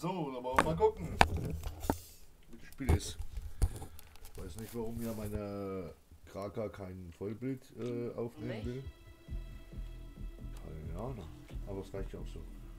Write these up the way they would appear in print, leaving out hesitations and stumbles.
So, dann wollen wir mal gucken, wie das Spiel ist. Ich weiß nicht, warum ja meine Kraka kein Vollbild aufnehmen will. Keine Ahnung, aber es reicht ja auch so.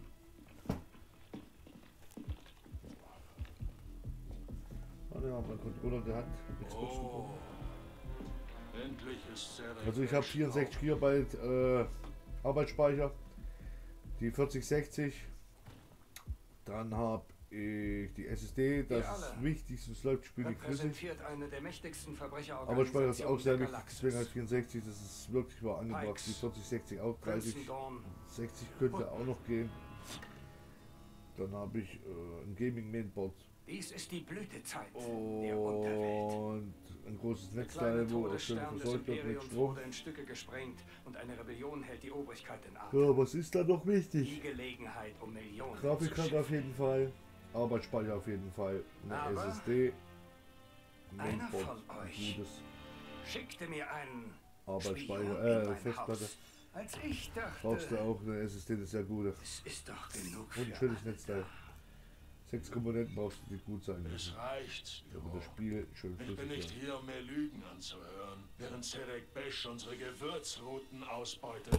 Ah ja, mein Controller, der hat Xbox bekommen. Endlich ist Serek. Also ich habe 64 GB Arbeitsspeicher, die 4060. Dann habe ich die SSD, das ist wichtig, es läuft spielig flüssig. Eine der mächtigsten Aber Speicher ist auch sehr wichtig, deswegen halt 64, das ist wirklich mal angebracht. Die 4060 auch, 30, 60 könnte auch noch gehen. Dann habe ich ein Gaming Mainboard. Dies ist die Blütezeit der Unterwelt. Und ein großes Netzteil, wo auch schön versorgt wird mit Strom. In Stücke gesprengt und eine Rebellion hält die Obrigkeit in Atem. Ja, was ist da noch wichtig? Die Gelegenheit, um Millionen Grafikkarte auf jeden Fall, Arbeitsspeicher auf jeden Fall, eine SSD, einer Mainboard, von euch gutes schickte mir einen Arbeitsspeicher, Festplatte. Als ich dachte, Brauchst du auch eine SSD, das ist ja gut. es ist doch genug Und ein schönes Netzteil. 6 Komponenten brauchst du, die gut sein müssen. Es reicht. Damit das Spiel schön Ich bin flüssig nicht wird. hier, um mir Lügen anzuhören, während Serek Besch unsere Gewürzrouten ausbeutet.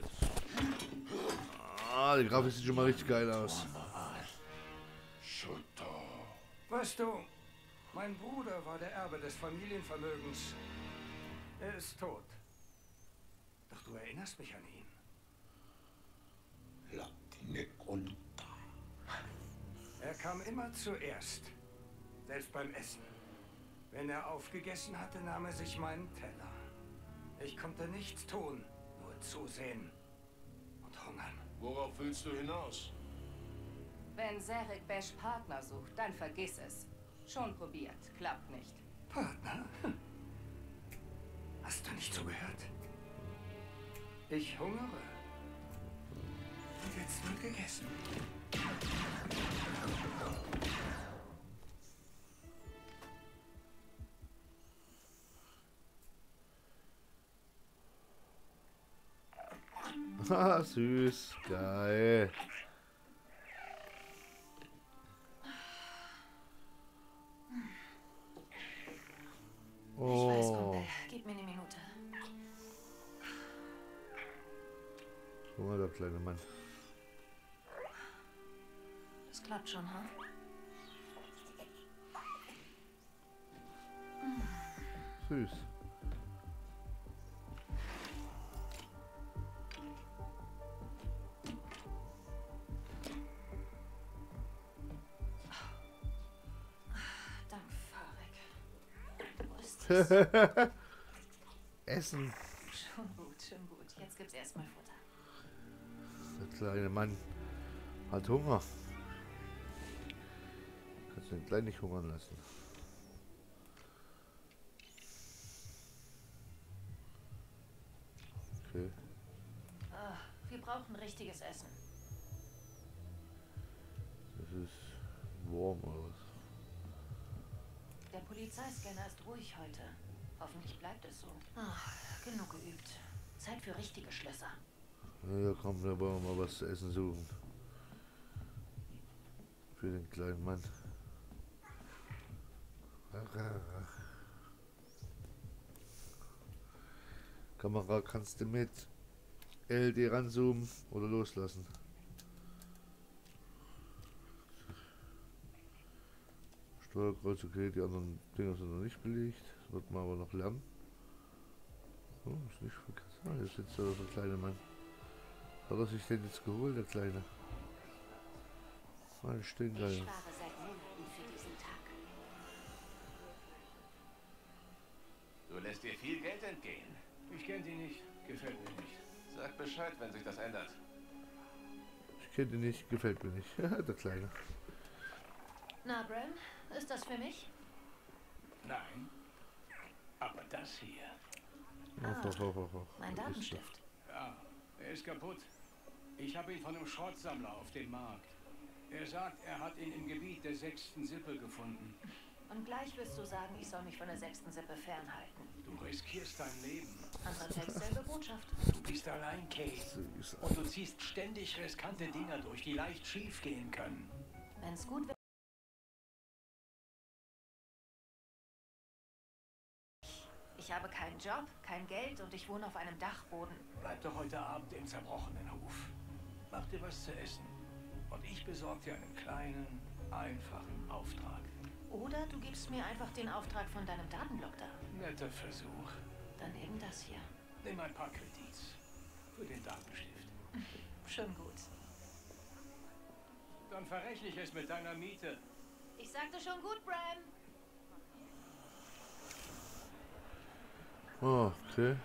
Ah, die Grafik sieht schon mal richtig geil aus. Schutter. weißt du, mein Bruder war der Erbe des Familienvermögens. Er ist tot. Doch du erinnerst mich an ihn. Er kam immer zuerst, selbst beim Essen. Wenn er aufgegessen hatte, nahm er sich meinen Teller. Ich konnte nichts tun, nur zusehen und hungern. Worauf willst du hinaus? Wenn Serek Besch Partner sucht, dann vergiss es. Schon probiert, klappt nicht. Partner? Hast du nicht zugehört? Ich hungere. Und jetzt wird gegessen. Haha, süß, geil. Ich weiß, Oh, Kumpel. Gib mir eine Minute. guck mal, der kleine Mann. Das klappt schon, ha? Süß. Dank, Farek. Wo ist das? Essen. Schon gut, schon gut. Jetzt gibt's erstmal Futter. Der kleine Mann hat Hunger. Kannst du den Kleinen nicht hungern lassen. Okay. Ah, wir brauchen richtiges Essen. Das ist warm oder was? Der Polizeiscanner ist ruhig heute. Hoffentlich bleibt es so. Ach, genug geübt. Zeit für richtige Schlösser. Ja, komm, da wollen wir mal was zu essen suchen. Für den kleinen Mann. Kamera, kannst du mit LD ranzoomen oder loslassen? Steuerkreuz, okay, die anderen Dinger sind noch nicht belegt. Das wird man aber noch lernen. Oh, ist nicht verkehrt. Ah, jetzt sitzt da der kleine Mann. Hat er sich denn jetzt geholt, der Kleine? Ah, das stimmt geil. Ich spare seit Monaten für diesen Tag. Du lässt dir viel Geld entgehen. Ich kenne die nicht. Gefällt mir nicht. Sag Bescheid, wenn sich das ändert. Ich kenne ihn nicht, gefällt mir nicht. Der Kleine. Na, Bram, ist das für mich? Nein. Aber das hier. Mein Datenstift. Ja, er ist kaputt. Ich habe ihn von einem Schrottsammler auf dem Markt. Er sagt, er hat ihn im Gebiet der 6. Sippe gefunden. Und gleich wirst du sagen, ich soll mich von der 6. Sippe fernhalten. Du riskierst dein Leben. Anderer Text, selbe Botschaft. Du bist allein, Kate. Und du ziehst ständig riskante Dinger durch, die leicht schief gehen können. Wenn's gut wird. Ich habe keinen Job, kein Geld und ich wohne auf einem Dachboden. Bleib doch heute Abend im zerbrochenen Hof. Mach dir was zu essen. Und ich besorge dir einen kleinen, einfachen Auftrag. Oder du gibst mir einfach den Auftrag von deinem Datenblock da. Netter Versuch. Dann eben das hier. Nimm ein paar Kredits. Für den Datenstift. Schon gut. Dann verrechne ich es mit deiner Miete. Ich sagte schon gut, Bram. Oh, okay.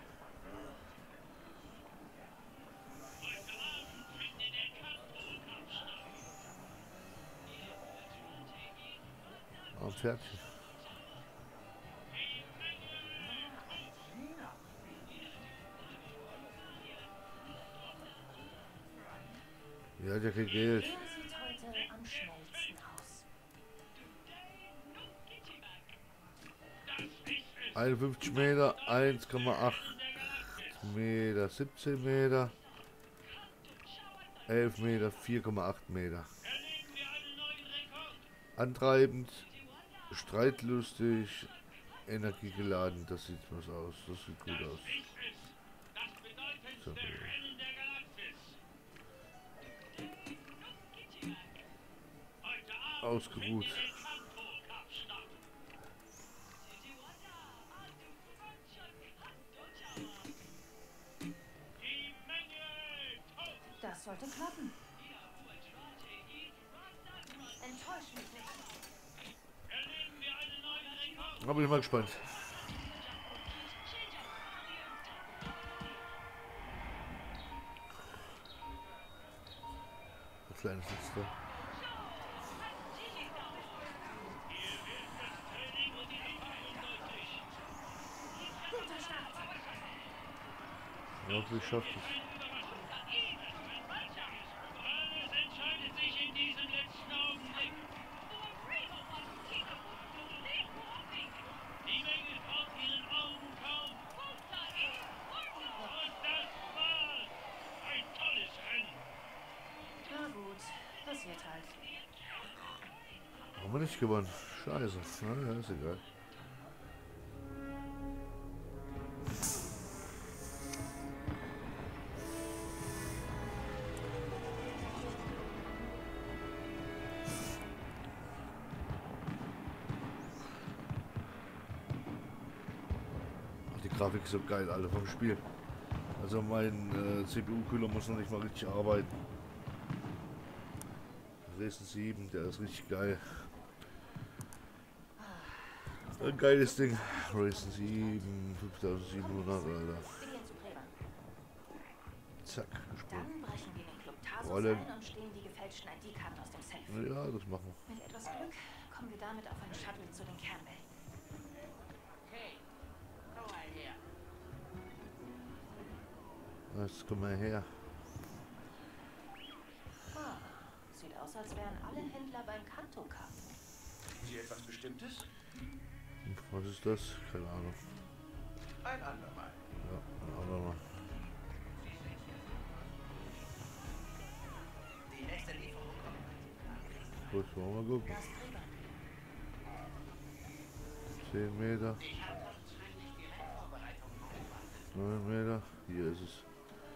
Ah, fertig. Ja, hat ja kein Geld. Er sieht heute am schnellsten aus. 51 Meter, 1,8 Meter, 17 Meter, 11 Meter, 4,8 Meter. Antreibend, streitlustig, energiegeladen, das sieht was aus, das sieht gut aus. So. Ausgeruht. Das sollte klappen. Enttäusch mich nicht. Da bin ich mal gespannt. Das kleine Fenster. Guter Start. Ja, wie schafft es? Na gut, passiert halt. Haben wir nicht gewonnen. Scheiße. Na ja, ist egal. Ach, die Grafik ist so geil, alle vom Spiel. Also mein CPU-Kühler muss noch nicht mal richtig arbeiten. Ryzen 7, der ist richtig geil. Ein geiles Ding. Ryzen 7, 5700, Alter. Wir gehen zu Gräbern. Zack, gesprungen. Dann brechen wir den Club Tarsus Rollen. ein und stehlen die gefälschten ID-Karten aus dem Safe. Ja, das machen wir. Mit etwas Glück kommen wir damit auf einen Shuttle zu den Kernwelten. Jetzt komm mal her. Ah, sieht aus, als wären alle Händler beim Kanto Cup. Sie etwas Bestimmtes? Was ist das? Keine Ahnung. Ein andermal. Ja, ein anderer. Die nächste Lieferung kommt. Gut, wollen wir mal gucken. Das Gräber. 10 Meter. 9 Meter. Hier ist es.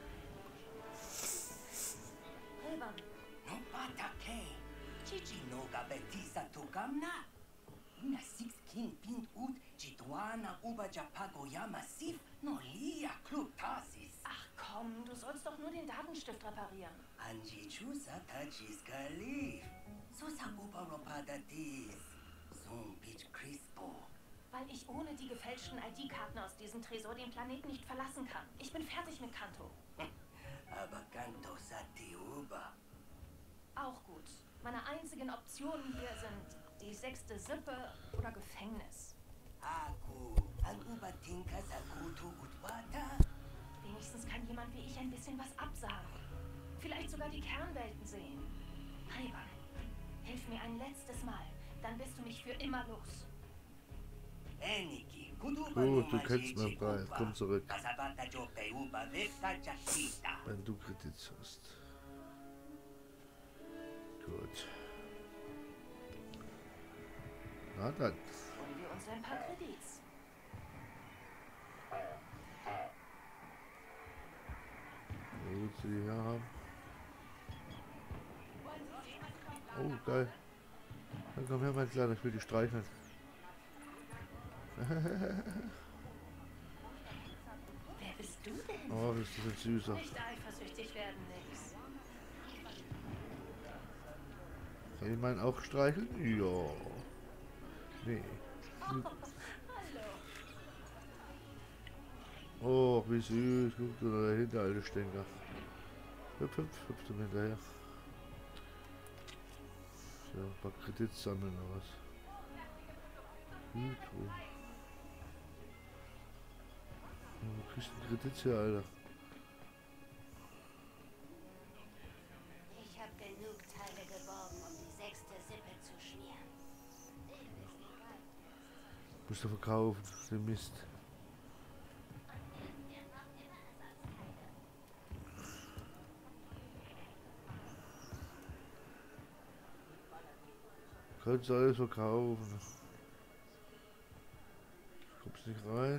Gräbern. No patake. Chichi no gabetisa tugamna. Una 16 pint ut chituana uba japagoya massiv no lia club tasis. Ach komm, du sollst doch nur den Datenstift reparieren. Anji chusa tachis kalif. Susa uba ropadatis. Zum pitch crispo. Weil ich ohne die gefälschten ID-Karten aus diesem Tresor den Planeten nicht verlassen kann. Ich bin fertig mit Kanto. Aber canto sati uba. Auch gut. Meine einzigen Optionen hier sind die 6. Sippe oder Gefängnis. Aku an uba tinka sakutu utwata. Wenigstens kann jemand wie ich ein bisschen was absagen. Vielleicht sogar die Kernwelten sehen. Reban, hilf mir ein letztes Mal. Dann bist du mich für immer los. Eniki, Gut, du kennst meinen Preis. Komm zurück. Wenn du Kredits hast. Gut. Na dann. Holen wir uns ein paar Kredits. willst du die her haben? Oh, geil. Dann komm her, mein Kleiner, ich will dich streicheln. Wer bist du denn? Oh, bist du so süßer. Nicht eifersüchtig werden, Nix. Kann ich meinen auch streicheln? Ja. Nee. Hallo. Oh, wie süß. Guck du da dahinter, alte Stinker. Hüpf, hüpf, hüpf du mir hinterher. So, ein paar Kredits sammeln oder was? Gut. Du kriegst einen Kredit hier, Alter. Ich habe genug Teile geborgen, um die 6. Sippe zu schmieren. Musst du verkaufen, den Mist. Kannst du alles verkaufen. Kommst nicht rein.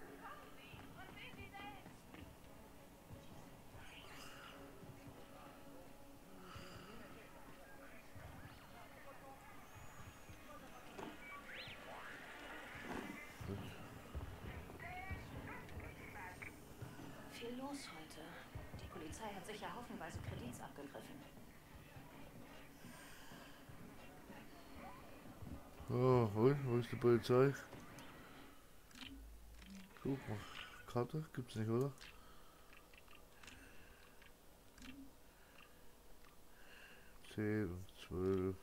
Viel los heute. Die Polizei hat sicher haufenweise Kredits abgegriffen. Oh, wo ist die Polizei? Guck mal, Karte gibt's nicht, oder? Zehn und 12.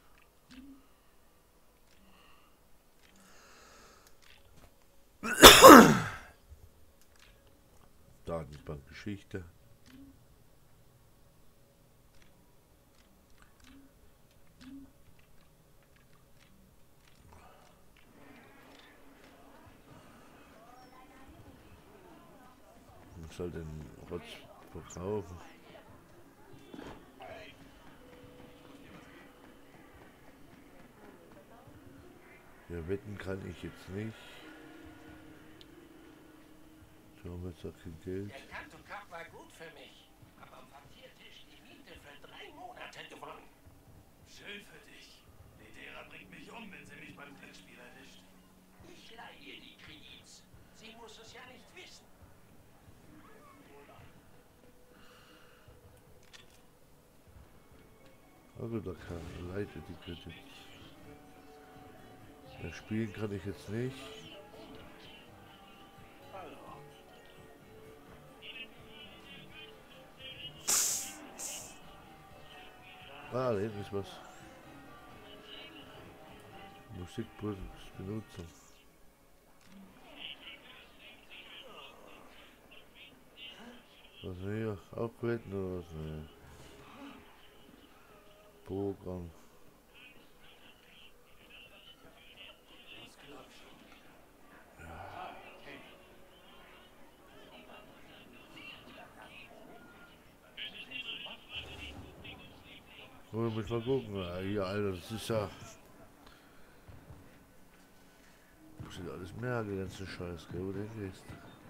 Datenbankgeschichte. Man soll den Rotz verkaufen. Ja, wetten kann ich jetzt nicht. Wir haben jetzt auch kein Geld. Der Kanto-Cup war gut für mich. Aber am Papiertisch die Miete für 3 Monate gewonnen. Schön für dich. Lidera bringt mich um, wenn sie mich beim Glücksspiel erwischt. Ich leihe ihr die Kredits. Sie muss es ja nicht wissen. Also da kann leite die Kredit. Ja, spielen kann ich jetzt nicht. Ah, da hinten ist was. Musikbenutzung. Was hier? Auch wetten oder was? Nee. Programm. Wollen wir mal gucken. Ja, hier, Alter, das ist ja. Muss ich alles merken, den ganzen Scheiß, gell, wo der gehst.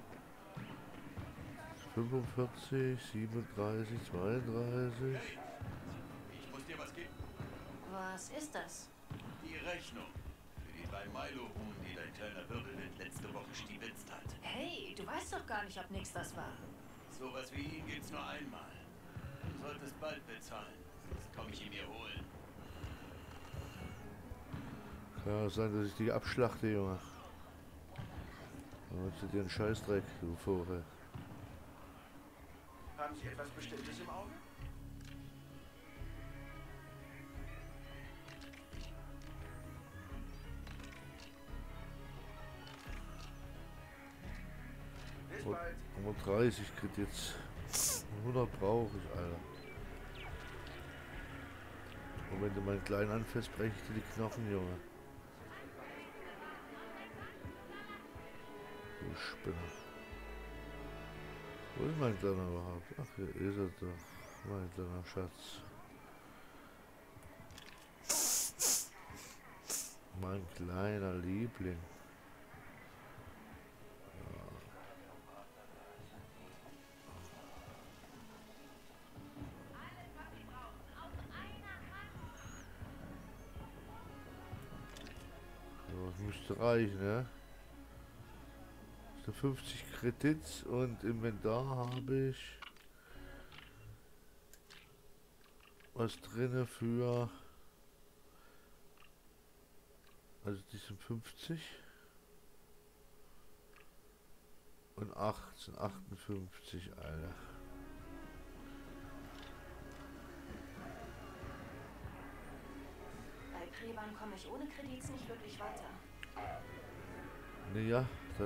45, 37, 32. Ich muss dir was geben. Was ist das? Die Rechnung. Für die 3 Milo-Huhn, die dein kleiner Wirbelwind letzte Woche stiebitzt hat. Hey, du weißt doch gar nicht, ob nix das war. Sowas wie ihn gibt's nur einmal. Du solltest bald bezahlen. Sonst komme ich ihn mir holen. Kann sein, dass ich die abschlachte, Junge. Dann hast du dir einen Scheißdreck, du Vogel. Haben Sie etwas Bestimmtes im Auge? Bis bald. 130 kriegt jetzt. 100 brauche ich, Alter. Und wenn du meinen Kleinen anfährst, breche ich dir die Knochen, Junge. Du Spinner. Wo ist mein Kleiner überhaupt? Ach, hier ist er doch. Mein kleiner Schatz. Mein kleiner Liebling. müsste reichen, ja. 50 Kredits und Inventar habe ich was drinne für, also die sind 50 und 18, 58, Alter. Bei Preban komme ich ohne Kredits nicht wirklich weiter. Naja, dann.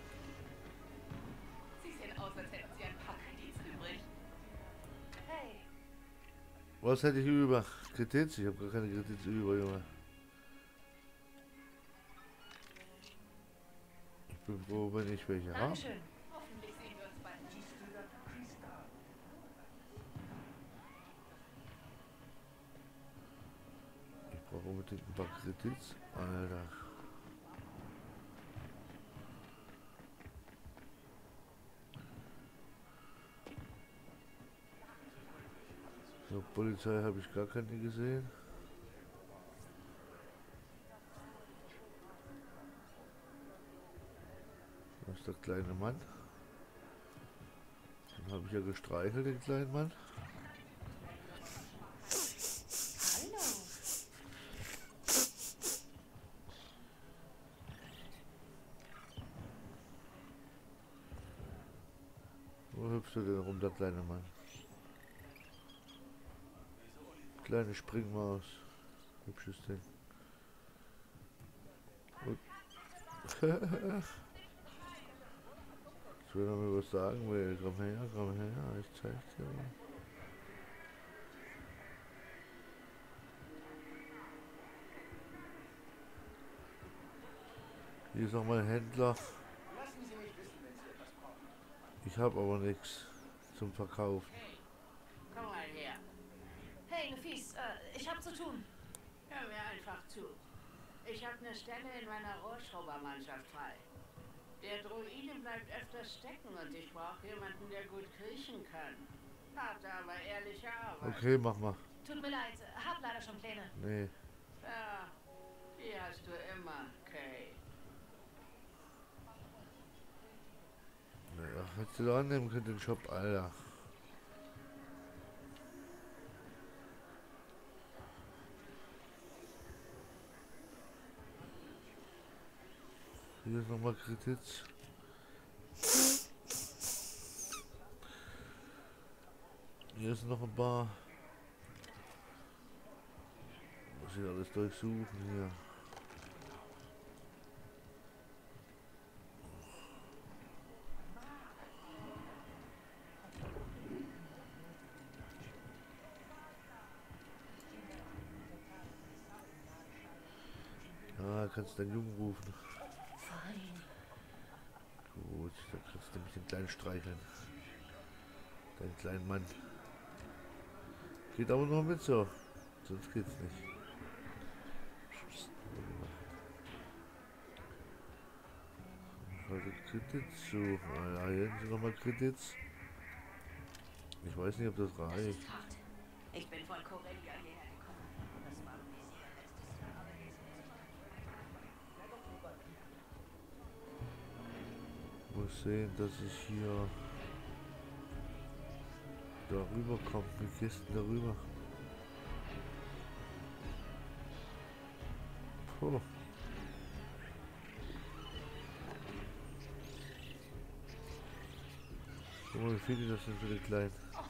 Sie sehen aus, als hätten Sie ein paar Kredits übrig. Hey, Was hätte ich über? Kredits? Ich habe gar keine Kredits über, Junge. Ich bin froh, wenn ich welche habe. Dankeschön. Hoffentlich sehen wir uns bald. Ich brauche unbedingt ein paar Kredits. Alter. So, Polizei habe ich gar keine gesehen. Das ist der kleine Mann. Den habe ich ja gestreichelt, den kleinen Mann. Hallo. Wo hüpft er denn rum, der kleine Mann? Kleine Springmaus. Hübsches Ding. Und ich will noch mal was sagen, will. Komm her, ich zeig's dir. Hier ist noch mal ein Händler. Ich habe aber nichts zum Verkaufen. Komm mal her. Hey, Nefis, ich hab zu tun. Hör mir einfach zu. Ich habe eine Stelle in meiner Rohrschraubermannschaft frei. Der Droide bleibt öfter stecken und ich brauche jemanden, der gut kriechen kann. Harte, aber ehrliche Arbeit. Okay, mach mal. Tut mir leid, hab leider schon Pläne. Nee. Ja, die hast du immer, Kay. Naja, hättest du da annehmen können, den Job, Alter. Hier ist nochmal Kredits. Hier ist noch ein paar. Muss ich alles durchsuchen hier. Ja, kannst deinen Jungen rufen. Fein. Gut, da kannst du nämlich den kleinen streicheln. Deinen kleinen Mann. Geht aber noch mit so. Sonst geht's nicht. Also Kredits suchen. Ah, hier sind nochmal Kredits. Ich weiß nicht, ob das Das reicht. ist hart. Ich bin von Corellia hierher gekommen. Das war ein Visier letztes Jahr, aber jetzt Muss sehen, dass ich hier darüber komme. Wie gehst du darüber? Puh. Guck mal, wie viele das sind für den Kleinen.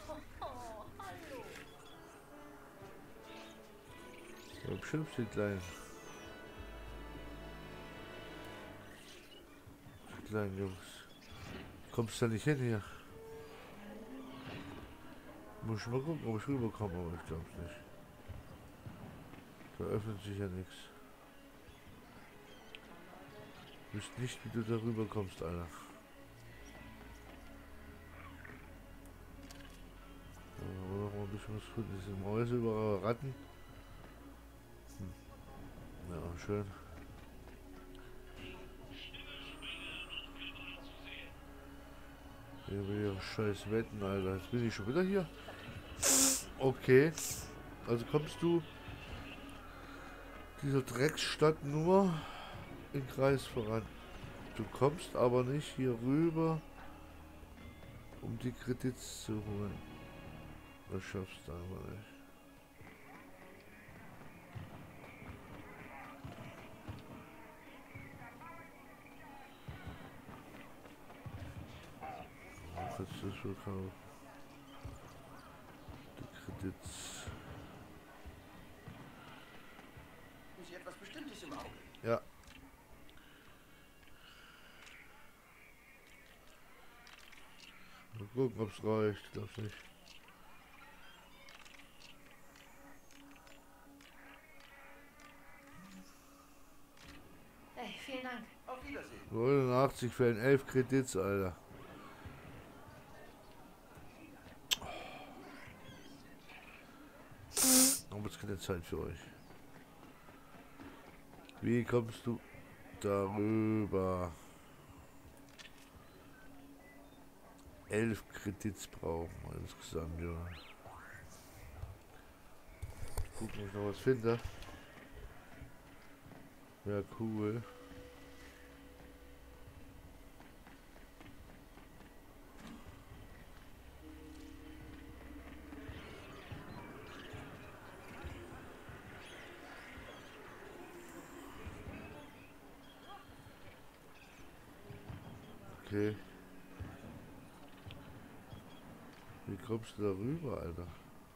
Ja, bestimmt die Kleinen. Die kleinen Jungs. Kommst du da nicht hin hier? Muss ich mal gucken, ob ich rüberkomme, aber ich glaube es nicht. Da öffnet sich ja nichts. Ich wüsste nicht, wie du da rüberkommst, Alter. Aber noch mal ein bisschen was finden. Diese Mäuse überall Ratten. Ja, schön. Hier will ich scheiß wetten, Alter. Jetzt bin ich schon wieder hier. Okay. Also kommst du dieser Drecksstadt nur im Kreis voran. Du kommst aber nicht hier rüber, um die Kredits zu holen. Das schaffst du aber nicht. Ach, jetzt ist verkauft. Die Kredits. Haben Sie etwas Bestimmtes im Auge? Ja. Mal gucken, ob es reicht. Glaub's nicht. Hey, vielen Dank. Auf Wiedersehen. 89 für ein 11 Kredits, Alter. Aber jetzt keine Zeit für euch. Wie kommst du darüber? 11 Kredits brauchen wir insgesamt, ja. Gucken, ob ich noch was finde. Ja, cool. Okay. Wie kommst du da rüber, Alter?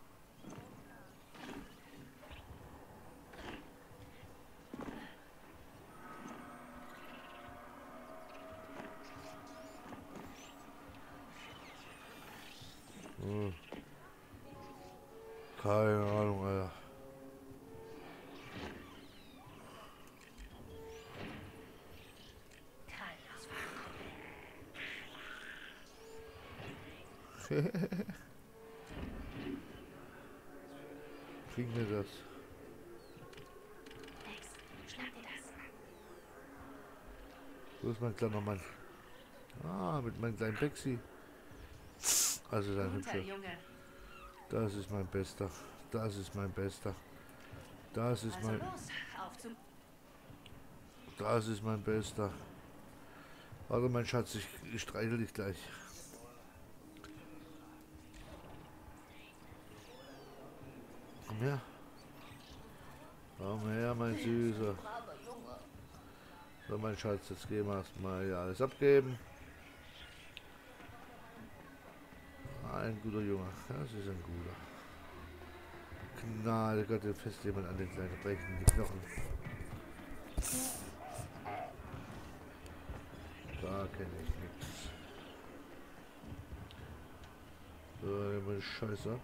Hm. Keine Ahnung, Alter. Kriegen wir das? Max, schnapp dir das. Wo ist mein kleiner Mann? Ah, mit meinem kleinen Bexi. Also sein Guter hübscher. Junge. Das ist mein Bester. Das ist mein Bester. Das ist Also mein... los, auf zum... Das ist mein Bester. Warte, mein Schatz, ich streichel dich gleich. Komm her. Komm her, mein Süßer. So, mein Schatz, jetzt gehen wir erstmal hier alles abgeben. Ein guter Junge. Das ist ein guter. Gnade Gott, jetzt fest jemand an den kleinen Brechen die Knochen. Da kenne ich nichts. So, nehmen wir den Scheiß ab.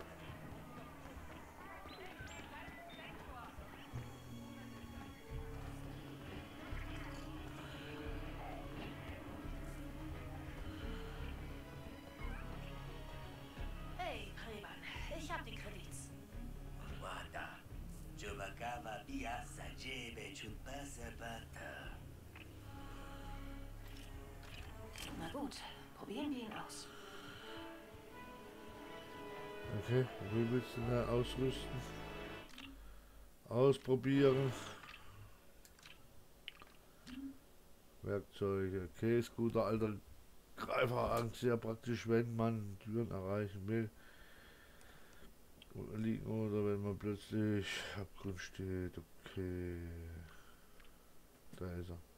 Hey, Preban, ich hab die Kredits. Guarda, giocava via Sajebe Chupasabata. Na gut, probieren wir ihn aus. Okay, wie willst du da ausrüsten? Ausprobieren. Werkzeuge. Okay, ist guter alter Greiferangst, sehr praktisch, wenn man Türen erreichen will. Liegen oder wenn man plötzlich Abgrund steht. Okay. Da ist er.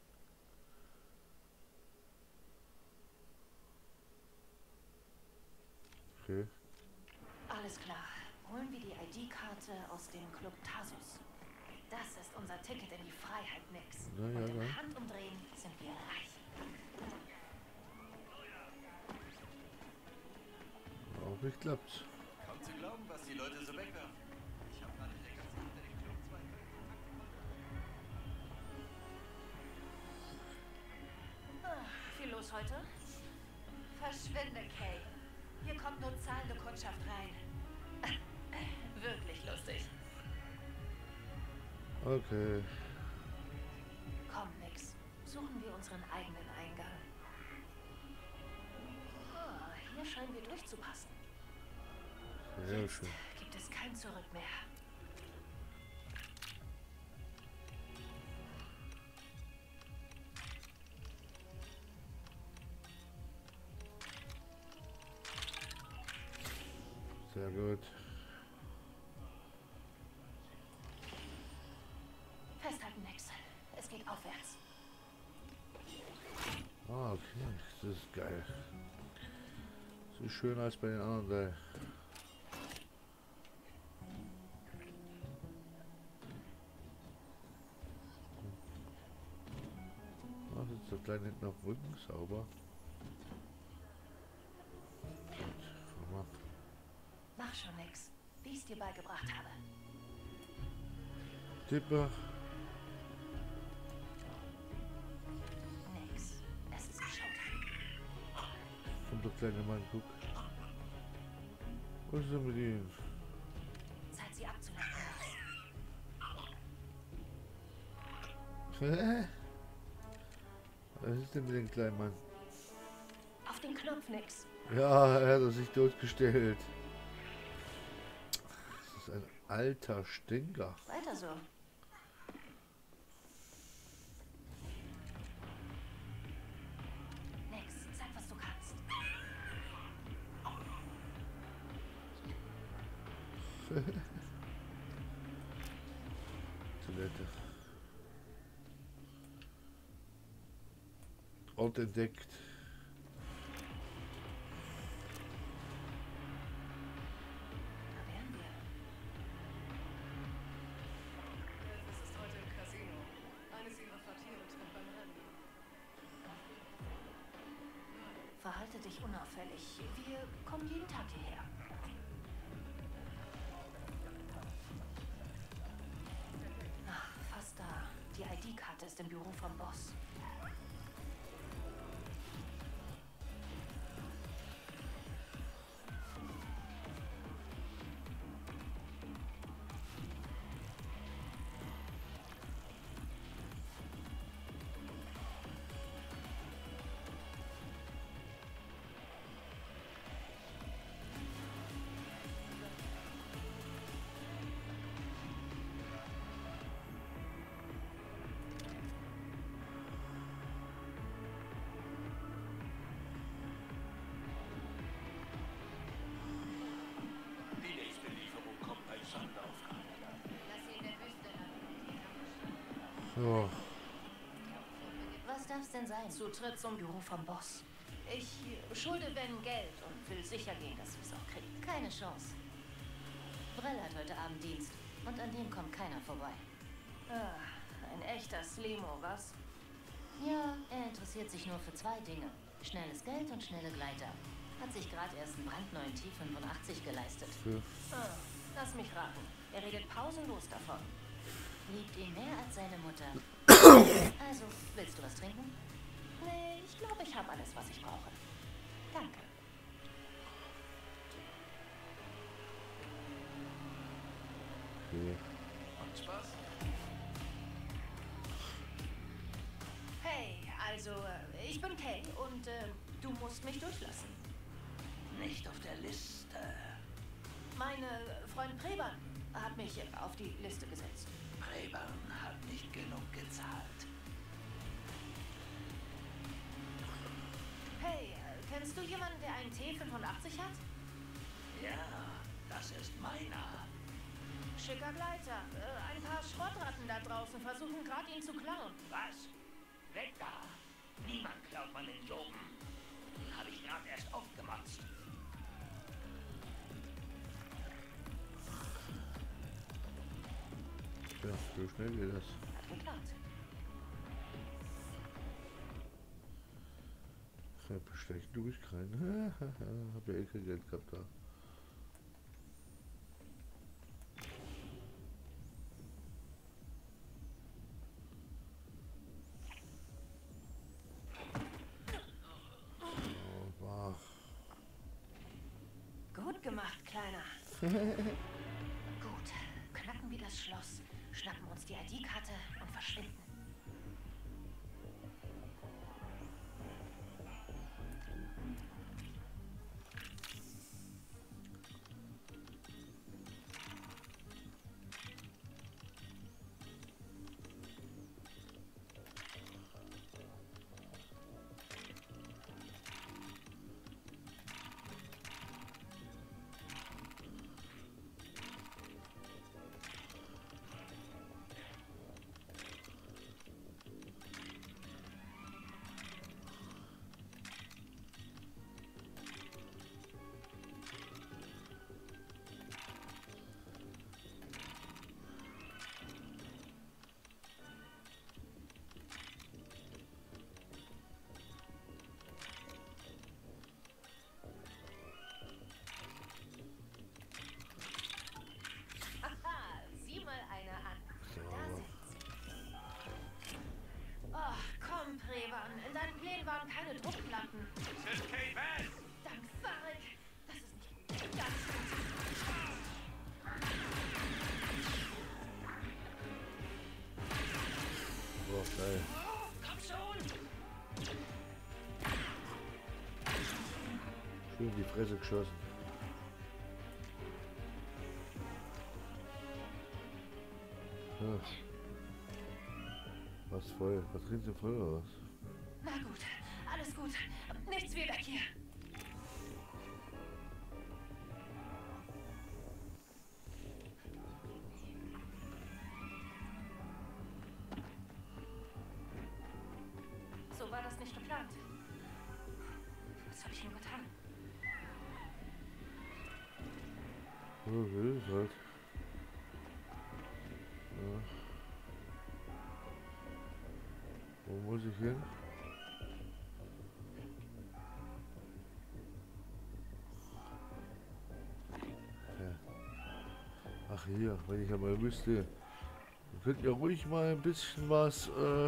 Okay. Alles klar. Holen wir die ID-Karte aus dem Club Tarsus. Das ist unser Ticket in die Freiheit, Nix. Ja, Und im ja. Handumdrehen sind wir reich. Auch nicht klappt. Kaum zu glauben, was die Leute so wegwerfen. Ich habe gerade der ganzen hinter dem Club 2 Viel los heute? Verschwinde, Kay. Hier kommt nur zahlende Kundschaft rein. Wirklich lustig. Okay. Komm, Nix. Suchen wir unseren eigenen Eingang. Ah, hier scheinen wir durchzupassen. Sehr Jetzt schön. gibt es kein Zurück mehr. gut. Festhalten, Nix. Es geht aufwärts. Ah, okay. Das ist geil. So schöner als bei den anderen da. Ah, sitzt der Kleine hinten auf dem Rücken. Sauber. Gut, Mach schon, Nix. Wie ich es dir beigebracht habe. Tipper. Nix. Es ist Showtime. Kommt der kleine Mann, guck. Was ist denn mit ihm? Zeit, sie abzulenken. Hä? Was ist denn mit dem kleinen Mann? Auf den Knopf, Nix. Ja, er hat sich totgestellt. Das ist ein alter Stinker. Weiter so. Nix, sag, was du kannst. Toilette. Ort entdeckt. Da wären wir. Es ist heute im Casino. Eines ihrer Quartiere trennt beim Rennen. Verhalte dich unauffällig. Wir kommen jeden Tag hierher. Ach, fast da. Die ID-Karte ist im Büro vom Boss. Die nächste Lieferung kommt bei Sonnenaufgang. Lass sie in der Wüste landen. So. Was darf's denn sein? Zutritt zum Büro vom Boss. Ich schulde Ben Geld und will sicher gehen, dass wir es auch kriegen. Keine Chance. Brell hat heute Abend Dienst und an dem kommt keiner vorbei. Ah, ein echter Slimo, was? Ja, er interessiert sich nur für zwei Dinge. Schnelles Geld und schnelle Gleiter. Hat sich gerade erst einen brandneuen T85 geleistet. Ah, lass mich raten. Er redet pausenlos davon. Liebt ihn mehr als seine Mutter. Also, willst du was trinken? Nee, ich glaube, ich habe alles, was ich brauche. Danke. Okay. Macht Spaß? Hey, also, ich bin Kay und du musst mich durchlassen. Nicht auf der Liste. Mein Freund Preban hat mich auf die Liste gesetzt. Preban hat nicht genug gezahlt. Hey, kennst du jemanden, der einen T85 hat? Ja, das ist meiner. Schicker Gleiter. Ein paar Schrottratten da draußen versuchen gerade ihn zu klauen. Was? Weg da! Niemand klaut meinen Joben. Den habe ich gerade erst aufgemotzt. Ja, so schnell geht das. Hat geklappt. Bestechen tue ich keinen. Hab ja eh kein Geld gehabt da. Oh, wach. Gut gemacht, Kleiner. Gut. Knacken wir das Schloss, schnappen uns die ID-Karte und verschwinden. Druckplatten. Kate Vance! Dank Farek. Das ist nicht gut. Ganz gut. Oh, geil. Oh, komm schon. Schön in die Fresse geschossen. Ja. Was voll? Was trinkt ihr voll oder was? Na gut, alles gut. Nichts wie weg hier. So war das nicht geplant. Was habe ich nur getan? Okay, ist halt. Ja. Wo muss ich hin? Ja. Ach hier, wenn ich ja mal wüsste. Ihr könnt ja ruhig mal ein bisschen was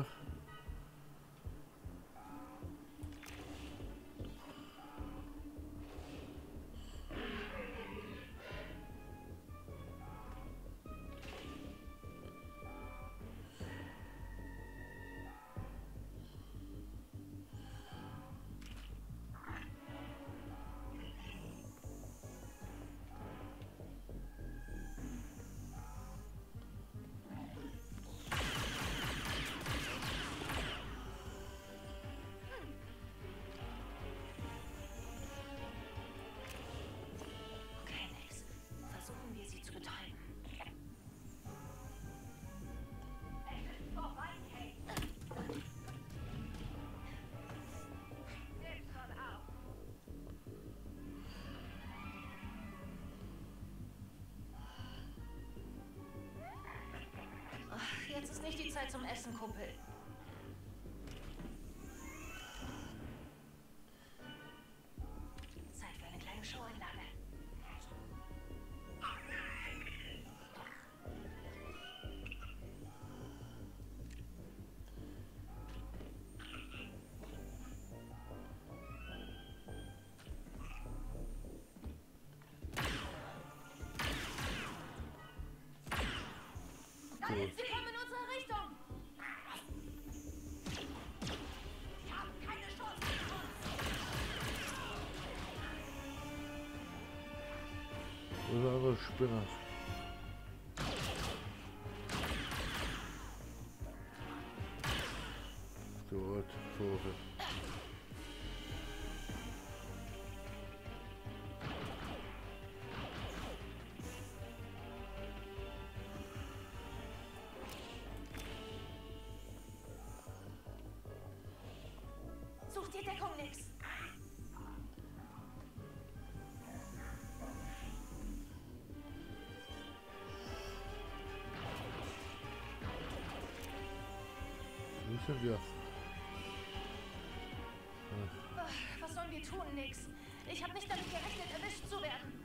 Okay, Nix. Versuchen wir sie zu betäuben. Es ist vorbei, Kate. Nimm schon auf. Ach, jetzt ist nicht die Zeit zum Essen, Kumpel. Zeit für eine kleine Showeinlage. Sie kommen in unsere Richtung. Sie haben keine Chance gegen uns. Wo ist der andere Spinner? Dort, Vogel. Such dir Deckung, Nix. Wo sind wir? Was sollen wir tun, Nix? Ich habe nicht damit gerechnet, erwischt zu werden.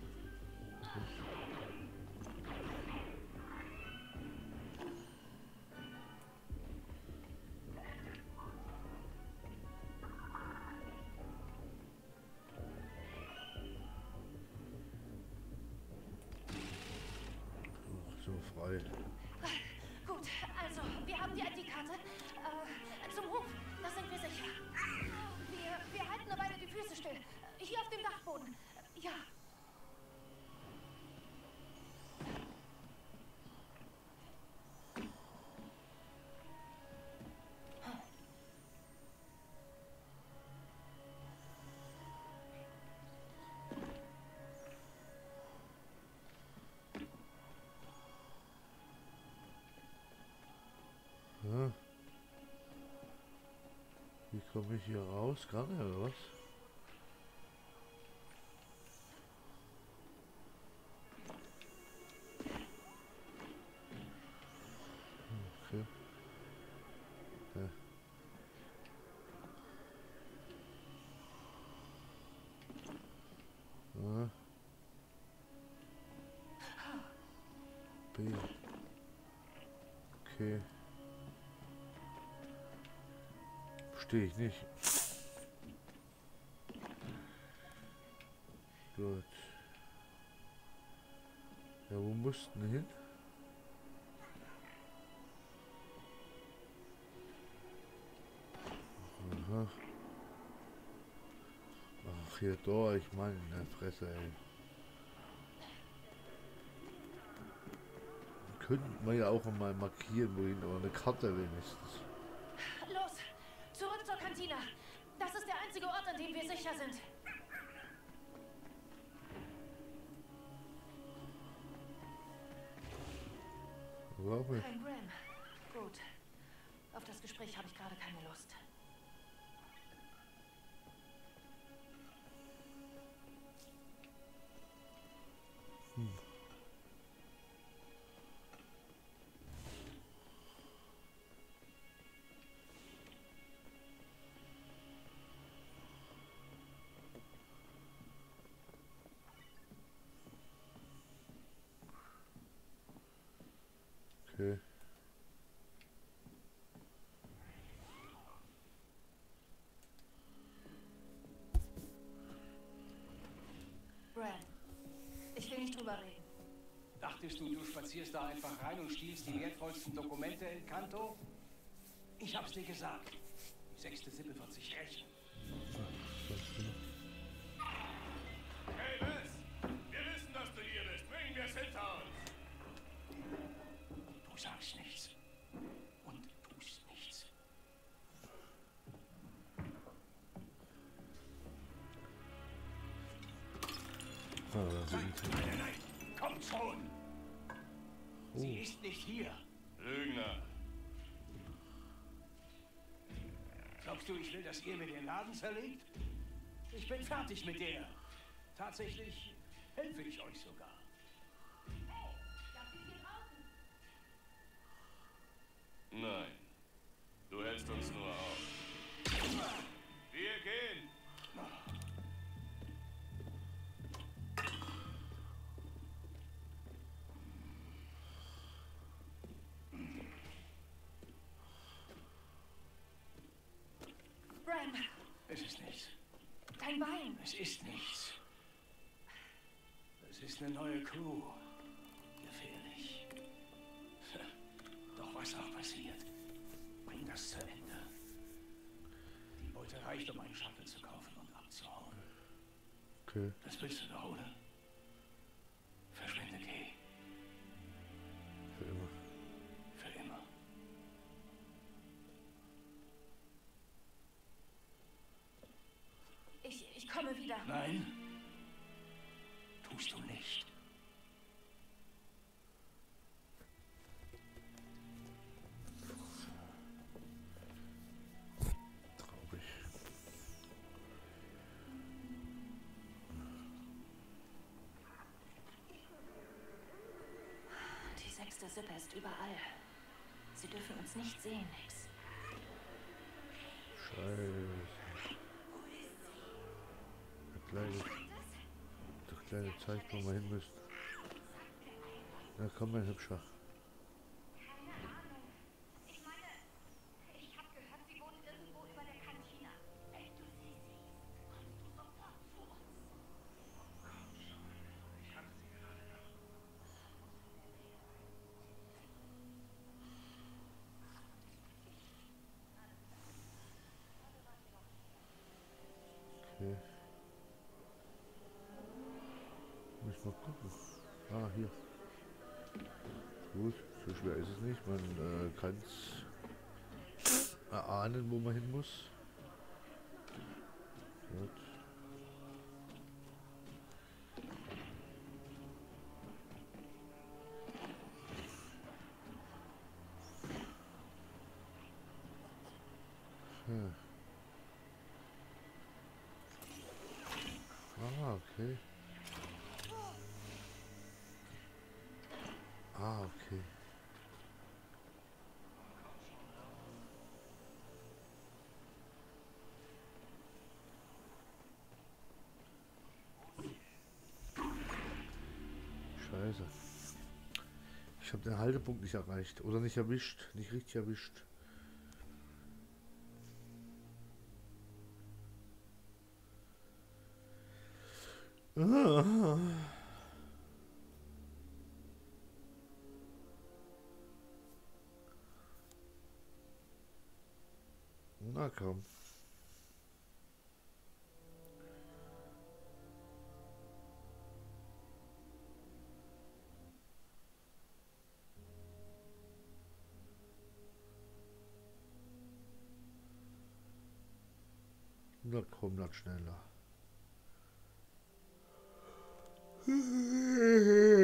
So frei. Gut, also, wir haben die ID-Karte. Zum Hof, da sind wir sicher. Wir halten eine Weile die Füße still. Hier auf dem Dachboden. Ja. Ja. Wie komme ich hier raus? Kann er oder was? Okay. Ja. A. B. Okay. Verstehe ich nicht. Gut. Ja, wo mussten wir hin? Aha. Ach, hier da, ich meine, in der Fresse, ey. Könnten wir ja auch mal markieren, wohin, oder eine Karte wenigstens. Los, zurück zur Kantine. Das ist der einzige Ort, an dem wir sicher sind. Warum? Kein Bram. Gut. Auf das Gespräch habe ich gerade keine Lust. Okay. Bram, ich will nicht drüber reden. Dachtest du, du spazierst da einfach rein und stiehlst die wertvollsten Dokumente in Kanto? Ich hab's dir gesagt. Die 6. Sippe wird sich rächen. Hey, Wes! Wir wissen, dass du hier bist. Bringen wir es hinter uns. Du sagst nichts. Und tust nichts. Nein, nein, kommt schon! Sie ist nicht hier. Lügner. Glaubst du, ich will, dass ihr mir den Laden zerlegt? Ich bin fertig mit der. Tatsächlich helfe ich euch sogar. Nein. Du hältst uns nur auf. Wir gehen. Bram, Es ist nichts. dein Bein. Es ist nichts. Es ist eine neue Crew. Gefährlich. Doch was auch passiert, bring das zu Ende. Die Beute reicht, um einen Shuttle zu kaufen und abzuhauen. Okay. Das willst du doch, oder? Verschwinde, Kay. Für immer. Für immer. Ich komme wieder. Nein. Tust du nicht. Traurig. Die 6. Sippe ist überall. Sie dürfen uns nicht sehen, Nix. Scheiße. Der kleine zeigt, wo wir hin müssen. Na komm, mein Hübscher. Keine Ahnung. Ich meine, ich habe gehört, sie wohnen irgendwo über der Kantine. Wenn du sie siehst, kommst du sofort zu uns. Ich hab sie gerade noch. Okay. Müssen wir gucken. Ah, hier. Gut, so schwer ist es nicht. Man kann es erahnen, wo man hin muss. Gut. Hm. Ah, okay. Ah, okay. Scheiße. Ich habe den Haltepunkt nicht erreicht. Oder nicht erwischt. Nicht richtig erwischt. Na komm. Na komm, noch schneller.